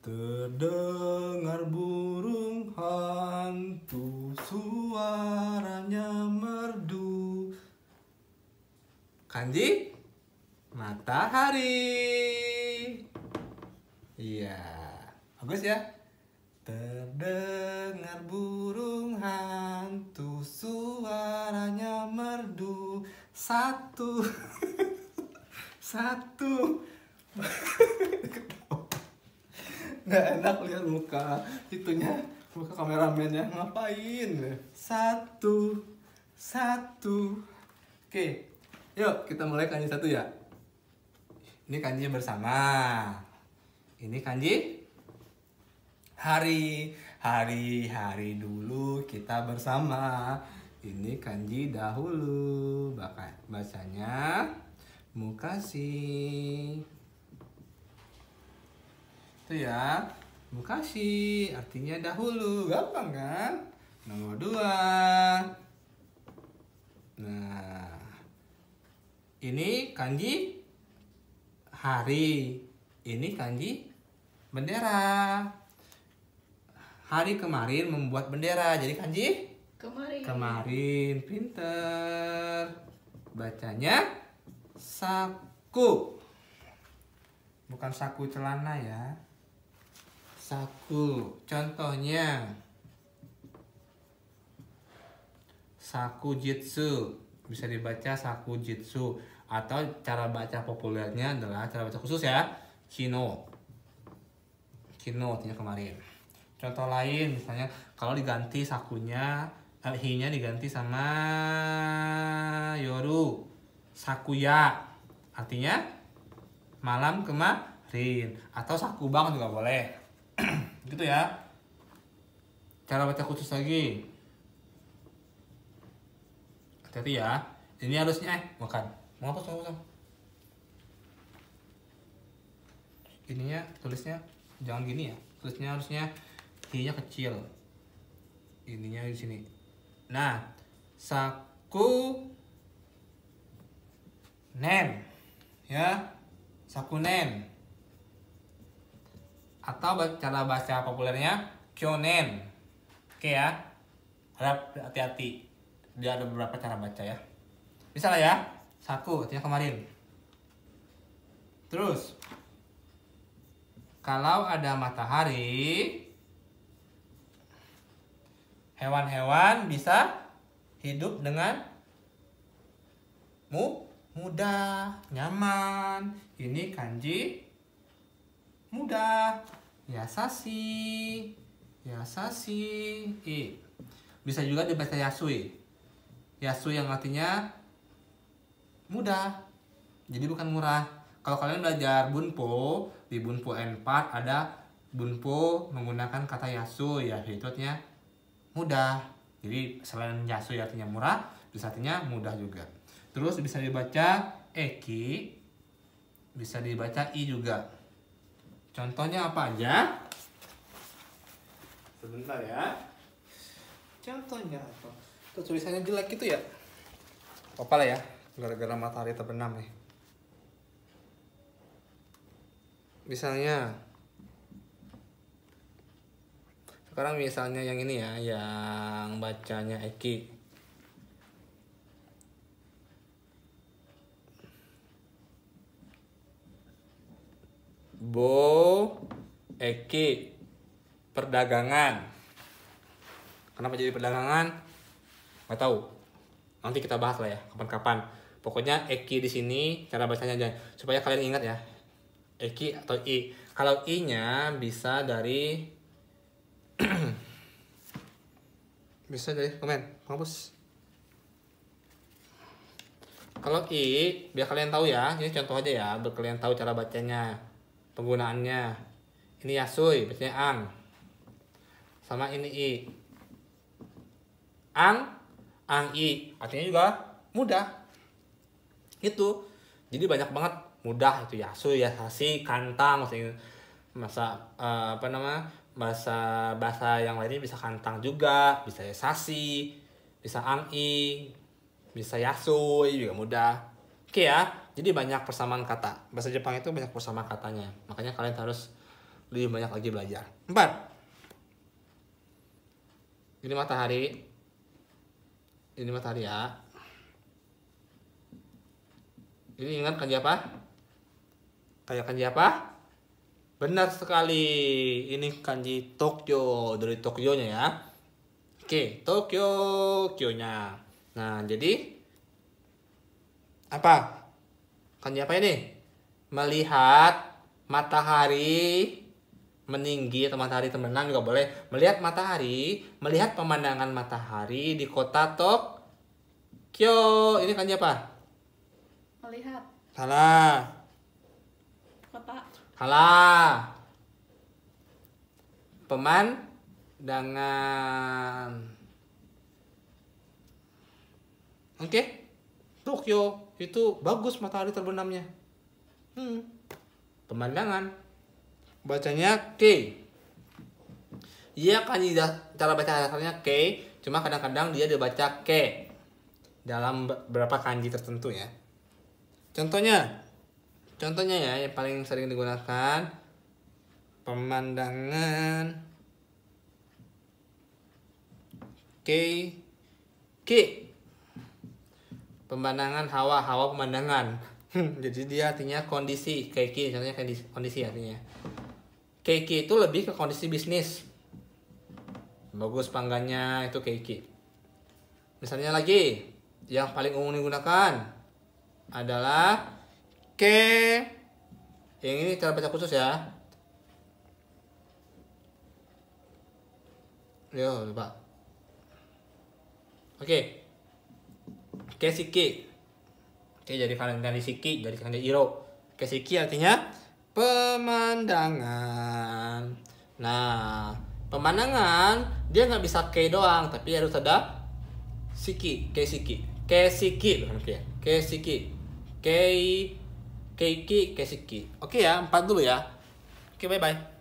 Terdengar burung hantu, suaranya merdu. Kanji matahari. Iya, bagus ya. Terdengar burung hantu, suaranya merdu. Satu. Satu. Nggak enak lihat muka itunya, muka kameramennya ngapain. Satu. Oke, yuk kita mulai kanji satu ya. Ini kanji bersama. Ini kanji hari. Hari dulu kita bersama. Ini kanji dahulu. Bacanya mukashi. Itu ya, mukashi artinya dahulu. Gampang kan? Nomor 2. Nah, ini kanji hari. Ini kanji bendera. Hari kemarin membuat bendera, jadi kanji kemarin. Pinter. Bacanya saku. Bukan saku celana ya. Saku. Contohnya saku jitsu. Bisa dibaca saku jitsu. Atau cara baca populernya adalah cara baca khusus ya, kino. Kino artinya kemarin. Contoh lain misalnya kalau diganti sakunya, hi-nya diganti sama yoru, sakuya artinya malam kemarin. Atau sakubang juga boleh. Gitu ya. Cara baca khusus lagi. Hati-hati ya. Ini harusnya makan. Mau apa? Ininya tulisnya jangan gini ya. Tulisnya harusnya i-nya kecil. Ininya di sini. Nah, saku nen. Ya. Saku nen. Atau cara baca populernya kyonen. Oke ya. Harap hati-hati. Dia ada beberapa cara baca ya. Bisa lah ya. Saku artinya kemarin. Terus kalau ada matahari, hewan-hewan bisa hidup dengan mudah, nyaman. Ini kanji mudah. Yasashi. Bisa juga dibaca yasui. Yasui yang artinya mudah. Jadi bukan murah. Kalau kalian belajar bunpo, di bunpo N4 ada bunpo menggunakan kata yasui, ya itu artinya mudah. Jadi selain yasui artinya murah, bisa artinya mudah juga. Terus bisa dibaca eki, bisa dibaca i juga. Contohnya apa aja? Sebentar ya. Contohnya apa? Tuh tulisannya jelek gitu ya. Apa lah ya, gara-gara matahari terbenam nih. Misalnya sekarang misalnya yang ini ya, yang bacanya eki. Eki perdagangan. Kenapa jadi perdagangan? Nggak tahu. Nanti kita bahas lah ya kapan-kapan. Pokoknya eki di sini cara bacanya aja supaya kalian ingat ya. Eki atau i. Kalau i-nya bisa dari bisa dari kampus. Kalau i, biar kalian tahu ya. Ini contoh aja ya, biar kalian tahu cara bacanya, penggunaannya. Ini yasui, bacanya ang. Sama ini i. Ang i. Artinya juga mudah. Itu. Jadi banyak banget mudah itu yasui, yasashi, kantang, bahasa yang lainnya bisa kantang juga, bisa yasashi, bisa ang i, bisa yasui juga mudah. Oke ya. Jadi banyak persamaan kata. Bahasa Jepang itu banyak persamaan katanya. Makanya kalian harus lebih banyak lagi belajar. 4. Ini matahari. Ini matahari ya. Ini ingat kanji apa? Kayak kanji apa? Benar sekali. Ini kanji Tokyo, dari Tokyo-nya ya. Oke, Tokyo, Kyo-nya. Nah, jadi apa? Kanji apa ini? Melihat matahari meninggi atau matahari terbenam juga boleh. Melihat matahari, melihat pemandangan matahari di kota Tokyo. Ini kanji apa? Melihat. Salah. Kota. Salah. Pemandangan. Oke. Tokyo itu bagus matahari terbenamnya. Pemandangan. Bacanya K. Iya kan cara baca dasarnya K, cuma kadang-kadang dia dibaca K dalam beberapa kanji tertentu ya. Contohnya ya yang paling sering digunakan pemandangan K. Pemandangan hawa pemandangan. Jadi dia artinya kondisi. Keiki contohnya kondisi artinya. Keiki itu lebih ke kondisi bisnis. Bagus panggannya itu keiki. Misalnya lagi yang paling umum digunakan adalah ke. Yang ini cara baca khusus ya. Yo, lupa. Oke. Kesiki. Oke, jadi kanji siki, jadi kanji iro. Kesiki artinya pemandangan. Nah, pemandangan dia nggak bisa ke doang, tapi harus ada siki, kesiki, bukan ya, kesiki, keiki, kesiki. Oke ya, 4 dulu ya. Oke, bye bye.